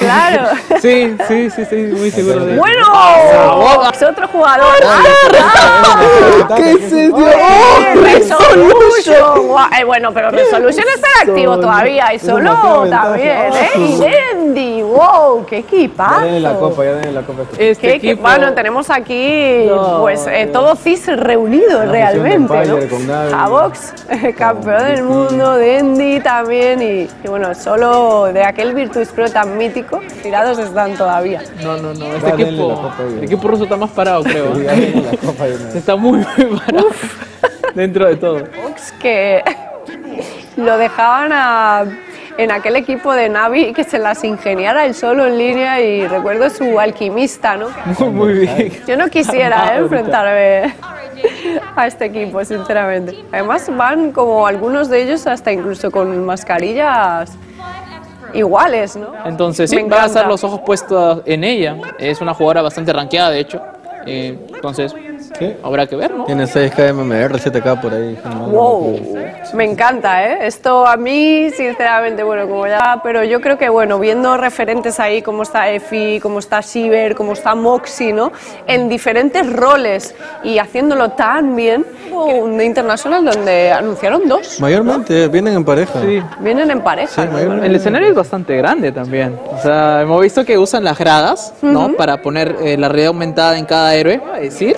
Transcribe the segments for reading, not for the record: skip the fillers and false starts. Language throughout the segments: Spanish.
Claro. Sí, muy seguro de eso. Bueno, es otro jugador. ¿Qué es eso? Resolution. Bueno, pero Resolution está en activo todavía y Solo también, ¿eh? Y Dendy, wow, qué equipazo. Ya denle la copa, ya denle la copa. Este equipo... Bueno, tenemos aquí pues todo CIS reunido realmente, ¿no? Havox, campeón del mundo, Dendy también y bueno, Solo de aquel Virtus Pro tan mítico, tirados están todavía. No, este equipo, el equipo ruso está más parado, creo. Está muy parado dentro de todo. Havox que lo dejaban en aquel equipo de Navi que se las ingeniara él solo en línea y recuerdo su alquimista, ¿no? Muy bien. Yo no quisiera enfrentarme a este equipo, sinceramente. Además van como algunos de ellos hasta incluso con mascarillas iguales, ¿no? Entonces sí, van a estar los ojos puestos en ella. Es una jugadora bastante rankeada, de hecho. Entonces, ¿qué? Habrá que ver, ¿no? Tiene 6K MMR, 7K por ahí. Wow, me encanta, ¿eh? Esto a mí, sinceramente, bueno, como ya... Pero yo creo que, bueno, viendo referentes ahí, como está Effie, como está Shiver, como está Moxie, ¿no? En diferentes roles y haciéndolo tan bien, un International donde anunciaron dos. Mayormente, ¿no? Vienen en pareja. Sí. Vienen en pareja. Sí, ¿no? El escenario es bastante grande también. O sea, hemos visto que usan las gradas, ¿no? Para poner la realidad aumentada en cada héroe. Es decir,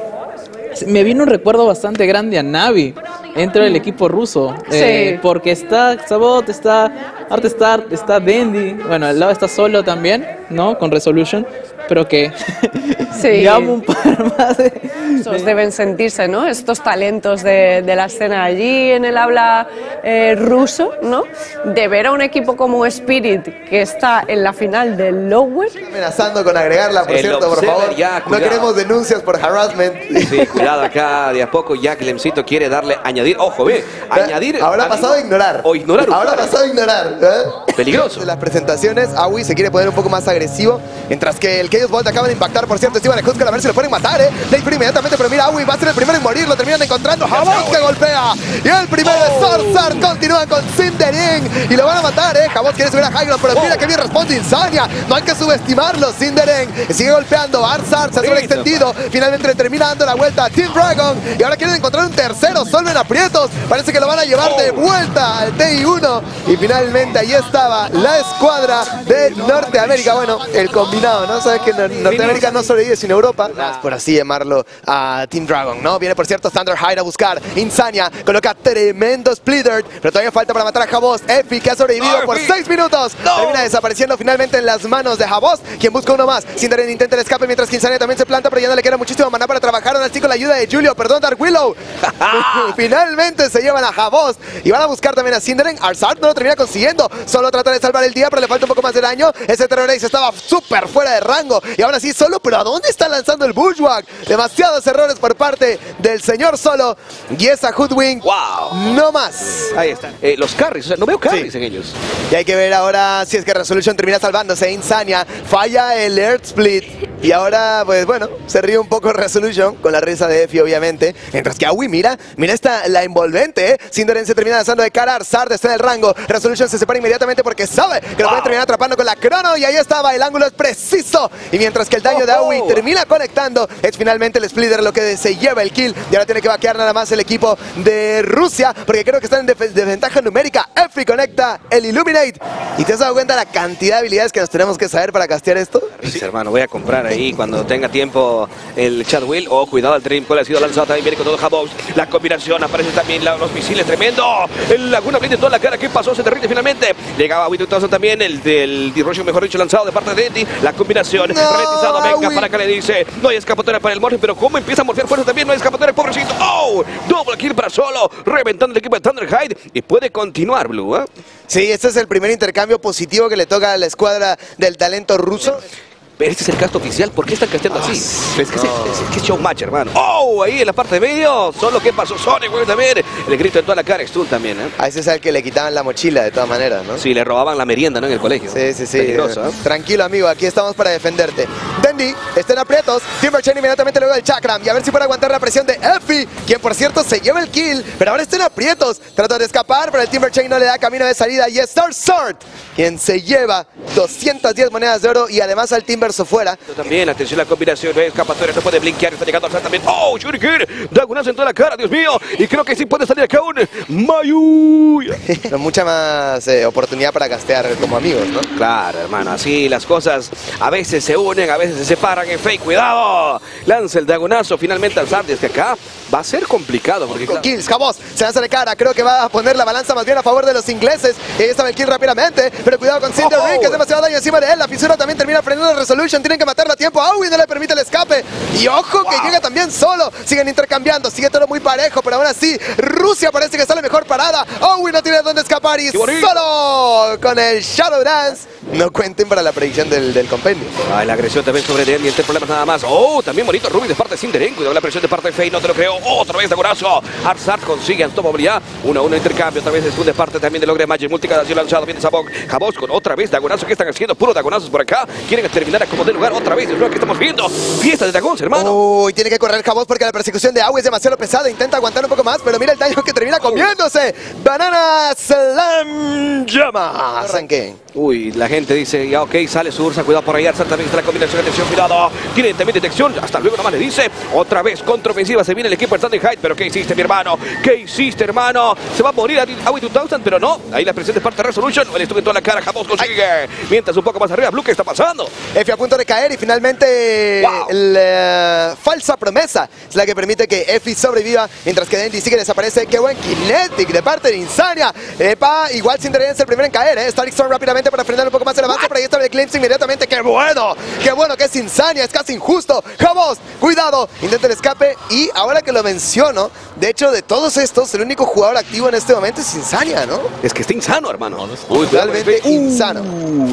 me vino un recuerdo bastante grande a Navi dentro del equipo ruso. Sí. Porque está Sabot, está Artestar, está Dendy. Bueno, al lado está Solo también, ¿no? Con Resolution. Pero que sí. llamo un par más Esos deben sentirse, ¿no? Estos talentos de la escena allí en el habla ruso, ¿no? De ver a un equipo como Spirit que está en la final del Lower. Amenazando con agregarla, por cierto, por favor. Ya, no queremos denuncias por harassment. Sí, cuidado acá, de a poco ya Clemcito quiere darle, añadir, ojo, ve, añadir. Ahora ha pasado a ignorar. O ignorar. Ahora ha pasado a ignorar. Peligroso. De las presentaciones, Awi se quiere poner un poco más agresivo, mientras que el Chaos Bolt acaba de impactar, por cierto, Steven Husker, a ver si lo pueden matar, Late inmediatamente, pero mira, Awi va a ser el primero en morir, lo terminan encontrando, Havoc que golpea, y el primero de Zorzar continúa con Cinderin, y lo van a matar, Havoc quiere subir a High Ground, pero mira que bien responde Insania, no hay que subestimarlo, Cinderin sigue golpeando, Arzar se ha sobreextendido, finalmente le termina dando la vuelta a Team Dragon, y ahora quieren encontrar un tercero, solo en aprietos, parece que lo van a llevar de vuelta al TI1, y finalmente ahí estaba la escuadra de Norteamérica, bueno, el combinado, ¿no? Sabes que Norteamérica no sobrevive sin Europa, por así llamarlo, a Team Dragon, ¿no? Viene, por cierto, Thunderhide a buscar Insania, coloca tremendo Splitter, pero todavía falta para matar a Havos. Effie, que ha sobrevivido por 6 minutos, termina desapareciendo finalmente en las manos de Havos, quien busca uno más. Cinderin intenta el escape, mientras que Insania también se planta, pero ya no le queda muchísimo maná para trabajar, aún así con la ayuda de Julio, perdón, Dark Willow. Finalmente se llevan a Havos y van a buscar también a Cinderin. Arzard no lo termina consiguiendo, solo trata de salvar el día, pero le falta un poco más de daño. Ese Terror Ace estaba súper fuera de rango, y ahora sí Solo, pero ¿a dónde está lanzando el Bushwhack? Demasiados errores por parte del señor Solo, y esa Hoodwing, wow, no más. Ahí están, los carries, o sea, no veo carries en ellos. Y hay que ver ahora si es que Resolution termina salvándose. Insania falla el Earth Split, y ahora, pues bueno, se ríe un poco Resolution, con la risa de Effie, obviamente, mientras que Awi, mira esta, la envolvente, Cinderin se termina lanzando de cara, Arzard está en el rango, Resolution se separa inmediatamente porque sabe que lo puede terminar atrapando con la crono, y ahí estaba, el ángulo es preciso, y mientras que el daño de Awi termina conectando, es finalmente el Splitter lo que se lleva el kill, y ahora tiene que vaquear nada más el equipo de Rusia, porque creo que están en desventaja numérica. Effie conecta el Illuminate, y te has dado cuenta de la cantidad de habilidades que nos tenemos que saber para castear esto. Sí, hermano, voy a comprar ahí cuando tenga tiempo el Chad Will. Oh, cuidado, el Dream Coil ha sido lanzado también, viene con todo Havoc. La combinación, aparece también los misiles, tremendo. El Laguna Blade en toda la cara, ¿qué pasó? Se derrite finalmente. Llegaba Winter Thousand también, el del D-Rush, mejor dicho, lanzado de parte de Dendy. La combinación, ralentizado, venga, para acá le dice, no hay escapatoria para el Morphe, pero cómo empieza a morfear fuerza también, no hay escapatoria, pobrecito. Oh, double kill para Solo, reventando el equipo de Thunderhide, y puede continuar, Blue, ¿eh? Sí, este es el primer intercambio positivo que le toca a la escuadra del talento ruso. Pero este es el cast oficial, ¿por qué están casteando así? Es que es showmatch, hermano. Oh, ahí en la parte de medio, solo que pasó Sonic, güey, también. El grito en toda la cara, Stun también, A ese es al que le quitaban la mochila, de todas maneras, ¿no? Sí, le robaban la merienda, ¿no? En el colegio. Sí. Peligroso, ¿eh? Tranquilo, amigo, aquí estamos para defenderte. Dendy está en aprietos. Timber Chain inmediatamente luego del Chakram. Y a ver si puede aguantar la presión de Effie, quien por cierto se lleva el kill, pero ahora está en aprietos. Trata de escapar, pero el Timber Chain no le da camino de salida. Y es Starsword quien se lleva 210 monedas de oro y además al Timberso fuera. También, atención a la combinación de escapatoria, no puede blinkear, está llegando al también. ¡Oh, Shuriken! Dagunazo en toda la cara, Dios mío. Y creo que sí puede salir acá un Mayu. Pero mucha más oportunidad para gastear como amigos, ¿no? Claro, hermano, así las cosas a veces se unen, a veces se separan. En Fake, cuidado. Lanza el Dagunazo finalmente al Zard. Desde acá va a ser complicado. Porque con kills, Jabos se lanza de cara. Creo que va a poner la balanza más bien a favor de los ingleses. Y ahí estaba el kill rápidamente. Pero cuidado con Cinder Ring, que es demasiado daño encima de él. La fisura también termina frenando la Resolution. Tienen que matarlo a tiempo. Aui no le permite el escape. Y ojo que llega también solo. Siguen intercambiando. Sigue todo muy parejo. Pero aún así, Rusia parece que está la mejor parada. Aui no tiene dónde escapar. Y solo con el Shadow Dance. No cuenten para la predicción del compendio. Ay, la agresión también sobre Dendy. Entre problemas nada más. Oh, también bonito Ruby de parte de Cinderén. Cuidado la presión de parte de Fei. No te lo creo. Otra vez Dagunazo. Arzard consigue movilidad. 1-1 intercambio. Otra vez es de parte también de Logre Magic. Multicadación lanzado. Viene Sabok. Jabos con otra vez Dagunazo. ¿Qué están haciendo? Puro Dagunazos por acá. Quieren terminar a como de lugar otra vez. Es lo que estamos viendo. Fiesta de Dagons, hermano. Uy, tiene que correr Jabos porque la persecución de Aui es demasiado pesada. Intenta aguantar un poco más, pero mira el daño que termina comiéndose. Banana Slam Llama. Arranque. Uy, la gente dice, ya ok, sale su Ursa, cuidado por ahí, Arzard también está la combinación, atención, cuidado, tiene también detección, hasta luego nomás le dice, otra vez contraofensiva, se viene el equipo del Standing Height, pero ¿qué hiciste, mi hermano? ¿Qué hiciste, hermano? Se va a morir Aui 2000, pero no, ahí la presión de parte de Resolution, le estuvo en toda la cara, Jabos consigue, mientras un poco más arriba, Blue, ¿qué está pasando? F a punto de caer y finalmente la falsa promesa es la que permite que Effie sobreviva, mientras que Dendy sigue desaparece. Qué buen kinetic de parte de Insania. Epa, igual Cinderella es el primero en caer, Static Storm rápidamente para frenar un poco más el avance, pero ahí está el Glimpse inmediatamente. ¡Qué bueno que es Insania! Es casi injusto. Jabos, cuidado, intenta el escape y ahora que lo menciono, de hecho de todos estos, el único jugador activo en este momento es Insania, ¿no? Es que está insano, hermano. Uy, realmente insano.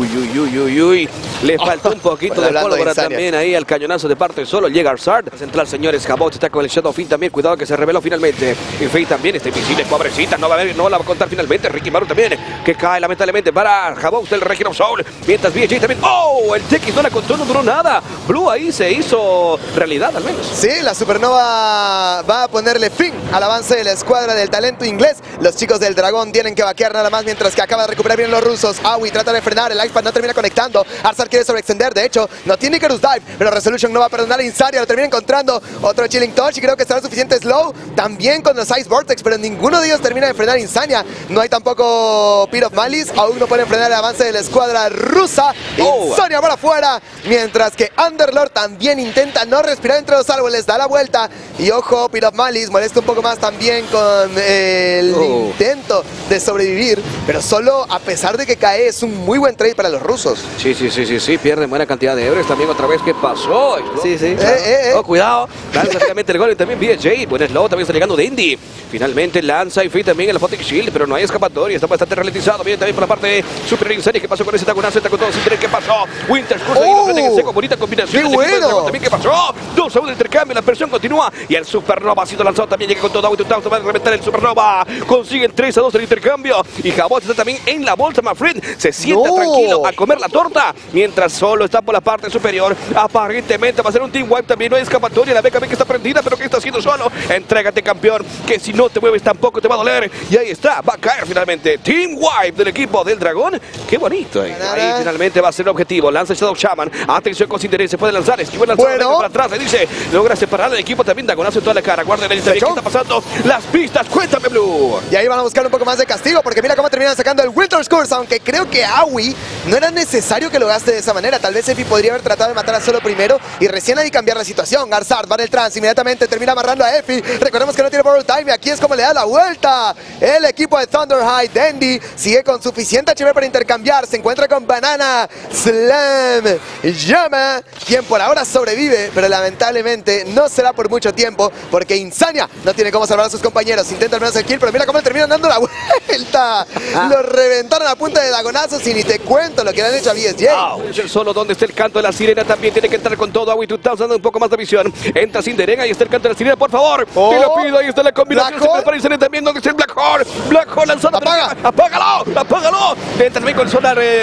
Uy. Le faltó un poquito de pólvora también ahí al cañonazo de parte solo. Llega Arzard. Central, señores. Jabot está con el Shadow Fin también. Cuidado que se reveló finalmente. Y Fei también está invisible, pobrecita. No la va a contar finalmente. Ricky Maru también, que cae lamentablemente para Jabot del Region of Soul. Mientras BJ también. ¡Oh! El TX no la contó, no duró nada. Blue ahí se hizo realidad al menos. Sí, la Supernova va a ponerle fin al avance de la escuadra del talento inglés. Los chicos del Dragón tienen que vaquear nada más mientras que acaba de recuperar bien los rusos. Aui trata de frenar, el Icepad no termina conectando. Arzard quiere sobreextender, de hecho, no tiene Icarus Dive, pero Resolution no va a perdonar a Insania, lo termina encontrando. Otro Chilling Touch y creo que será suficiente slow. También con los Ice Vortex, pero ninguno de ellos termina de frenar a Insania. No hay tampoco Pit of Malice, aún no pueden frenar el avance de la escuadra rusa. Insania para afuera, mientras que Underlord también intenta no respirar entre los árboles, da la vuelta. Y ojo, Pit of Malice molesta un poco más también con el intento de sobrevivir, pero solo a pesar de que cae es un muy buen trade para los rusos. Sí, pierden buena cantidad de euros también otra vez. ¿Qué pasó? Sí. Oh, cuidado. Lanza rápidamente el gol y también BJ. Buen slow, también está llegando Dendy. Finalmente lanza y Fei también en la Photic Shield, pero no hay escapatoria, está bastante ralentizado. Bien también por la parte de Super Insania. ¿Qué pasó con ese Dagunazo? Está con todo sin tener. ¿Qué pasó? Winter Curse ahí lo frente en seco, bonita combinación. ¡Qué bueno! También, ¿qué pasó? 2 segundos de intercambio, la presión continúa y el Supernova ha sido lanzado también. Llega con todo Aui 2000, va a reventar el Supernova. Consiguen 3-2 el intercambio y Jabot está también en la bolsa, my friend. Se sienta tranquilo a comer la torta mientras solo está por la parte superior. Aparentemente va a ser un team wipe también. No hay escapatoria. La BKB que está prendida, pero que está haciendo solo. Entrégate, campeón, que si no te mueves tampoco te va a doler. Y ahí está, va a caer finalmente. Team wipe del equipo del Dragón. Qué bonito. Ahí finalmente va a ser el objetivo. Lanza Shadow Shaman. Atención con Cinderella. Se puede lanzar. Esquiva el lanzador para atrás. Le dice, logra separar al equipo también. Dagunazo en toda la cara. Guarden el interés. ¿Qué está pasando? Las pistas. Cuéntame, Blue. Y ahí van a buscar un poco más de castigo, porque mira cómo terminan sacando el Winter Curse, aunque creo que Aui no era necesario que lo gaste de esa manera. Tal vez Effie podría haber tratado de matar a Solo primero y recién ahí cambiar la situación. Arzard va en el trance, inmediatamente termina amarrando a Effie. Recordemos que no tiene Borrow Time y aquí es como le da la vuelta. El equipo de Thunder High. Dendy sigue con suficiente HP para intercambiar. Se encuentra con Banana Slam Llama, quien por ahora sobrevive, pero lamentablemente no será por mucho tiempo, porque Insania no tiene cómo salvar a sus compañeros. Intenta al menos el kill, pero mira cómo le terminan dando la vuelta. Lo reventaron a punta de dagonazos y ni te cuento lo que le han hecho a BSJ. Solo donde está el canto de la sirena también tiene que entrar con todo. Aui 2000 dando un poco más de visión. Entra Cinderella, ahí está el canto de la sirena, por favor. Te lo pido, ahí está la combinación. Se prepara Insania también, donde está el Black Hole. Black Hole lanzado. Apaga. Apágalo. Entra también con Solar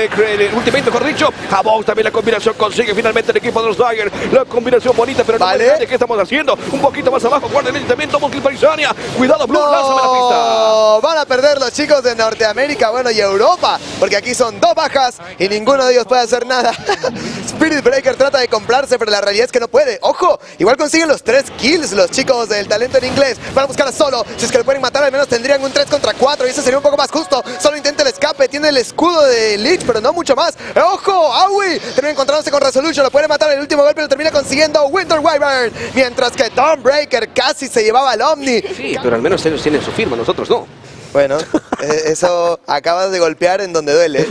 el ultimate, mejor dicho. Havoc también la combinación consigue finalmente el equipo de los Dagger. La combinación bonita, pero no de qué estamos haciendo. Un poquito más abajo, Guardian también toma un kill para Insania. Cuidado, Blue, lánzame la pista. Van a perder los chicos de Norteamérica, bueno, y Europa, porque aquí son 2 bajas y ninguno de ellos puede hacer nada. Spirit Breaker trata de comprarse, pero la realidad es que no puede. Ojo, igual consiguen los 3 kills los chicos del talento en inglés. Van a buscar a Solo. Si es que lo pueden matar, al menos tendrían un 3 contra 4 y eso sería un poco más justo. Solo intenta el escape, tiene el escudo de Lich, pero no mucho más. ¡Ojo! Aui termina encontrándose con Resolution, lo puede matar en el último golpe, lo termina consiguiendo Winter Wyvern. Mientras que Dawnbreaker casi se llevaba al Omni. Sí, pero al menos ellos tienen su firma, nosotros no. Bueno, eso acabas de golpear en donde duele.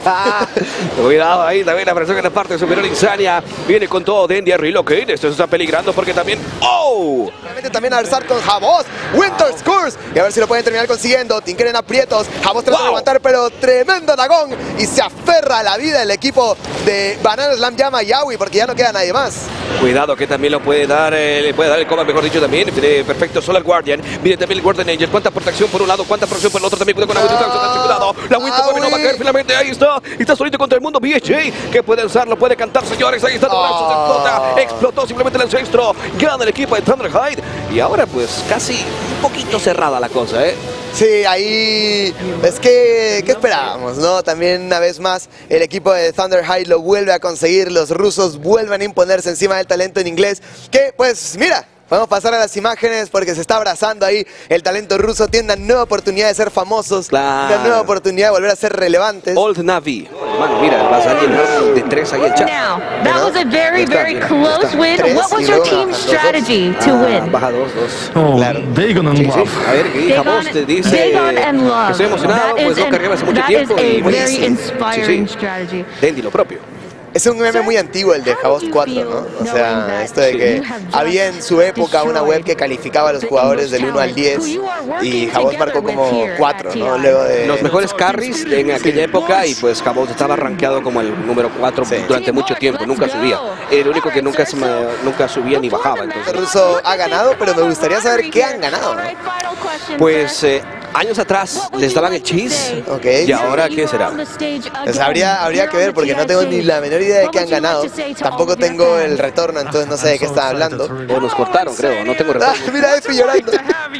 Cuidado ahí, también la presión en la parte superior. Insania viene con todo. Dendy a relocate. Esto está peligrando porque también... ¡Oh! También a alzar con Havos. Winter's Curse. Y a ver si lo pueden terminar consiguiendo. Tinker en aprietos. Havos trata de aguantar, pero tremendo dragón. Y se aferra a la vida el equipo de Banana Slam llama Yawi porque ya no queda nadie más. Cuidado que también lo puede dar, le puede dar el coma, mejor dicho, también. Perfecto, solo el Guardian. Mire también el Guardian Angel. Cuánta protección por un lado, cuánta protección por el otro. También cuidado con la Winter. Cuidado. La Winter también no va a caer finalmente. Ahí está. Y está solito contra el mundo. BHJ que puede usarlo, puede cantar, señores. Ahí está. Explotó simplemente el ancestro. Gana el equipo de Thunderhide. Y ahora pues casi un poquito cerrada la cosa, ¿eh? Sí, ahí es que, ¿qué esperábamos, no? También una vez más el equipo de Thunderhide lo vuelve a conseguir, los rusos vuelven a imponerse encima del talento en inglés, que pues mira, vamos a pasar a las imágenes porque se está abrazando ahí el talento ruso, tiene una nueva oportunidad de ser famosos, una nueva oportunidad de volver a ser relevantes. Old Navy, hermano, mira, va a salir de 3 ahí el chat. Now, that was a very close win. What was your team's strategy to win? Baja 2-2. Claro. Dagon and Love. A ver, ¿qué dice vos? Te dice que estoy emocionado, pues no cargué hace mucho tiempo. That is a very inspiring strategy. Dendy, lo propio. Es un meme muy antiguo el de Havos 4, ¿no? O sea, esto de que había en su época una web que calificaba a los jugadores del 1 al 10 y Havos marcó como 4, ¿no? Luego de... Los mejores carries en aquella época y pues Havos estaba rankeado como el número 4 durante mucho tiempo, nunca subía. El único que nunca subía ni bajaba. Entonces. El ruso ha ganado, pero me gustaría saber qué han ganado, ¿no? Pues años atrás les daban el cheese, y ahora ¿qué será? Pues habría que ver porque no tengo ni la menor idea de qué han ganado. Tampoco tengo el retorno, entonces no sé de qué están hablando. O nos cortaron, creo, no tengo retorno. Mira Efi llorando.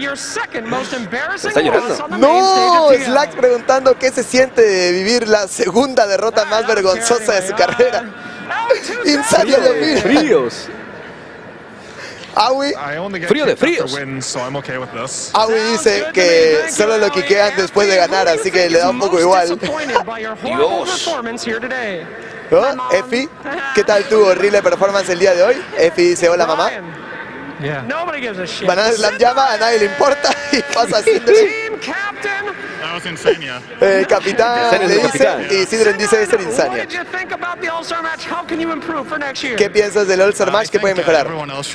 ¿Está llorando? No, Slack preguntando qué se siente de vivir la segunda derrota más vergonzosa de su carrera. Insania lo mira. Fríos. Aui, frío de fríos. Aui dice que solo lo quiquean después de ganar, así que le da un poco igual. Dios. ¿No? Efi, ¿qué tal tu horrible performance el día de hoy? Efi dice, hola mamá. Banana Slam llama, a nadie le importa y pasa así. El capitán le dice y Sidren dice es Insania. ¿Qué piensas del All-Star Match? ¿Qué puede mejorar?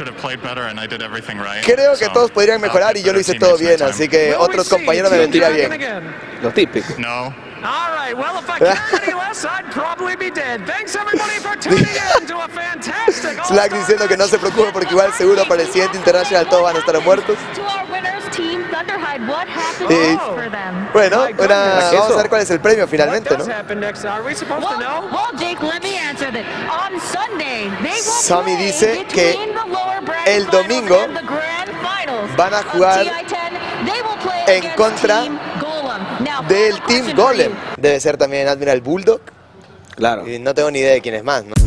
Creo que todos podrían mejorar y yo lo hice todo bien, así que otros compañeros me vendría bien. Lo típico. Slack diciendo que no se preocupe porque igual seguro para el siguiente International todos van a estar muertos. Y, bueno, vamos a ver cuál es el premio finalmente, ¿no? Sammy dice que el domingo van a jugar en contra del Team Golem. Debe ser también Admiral Bulldog. Claro. Y no tengo ni idea de quién es más, ¿no?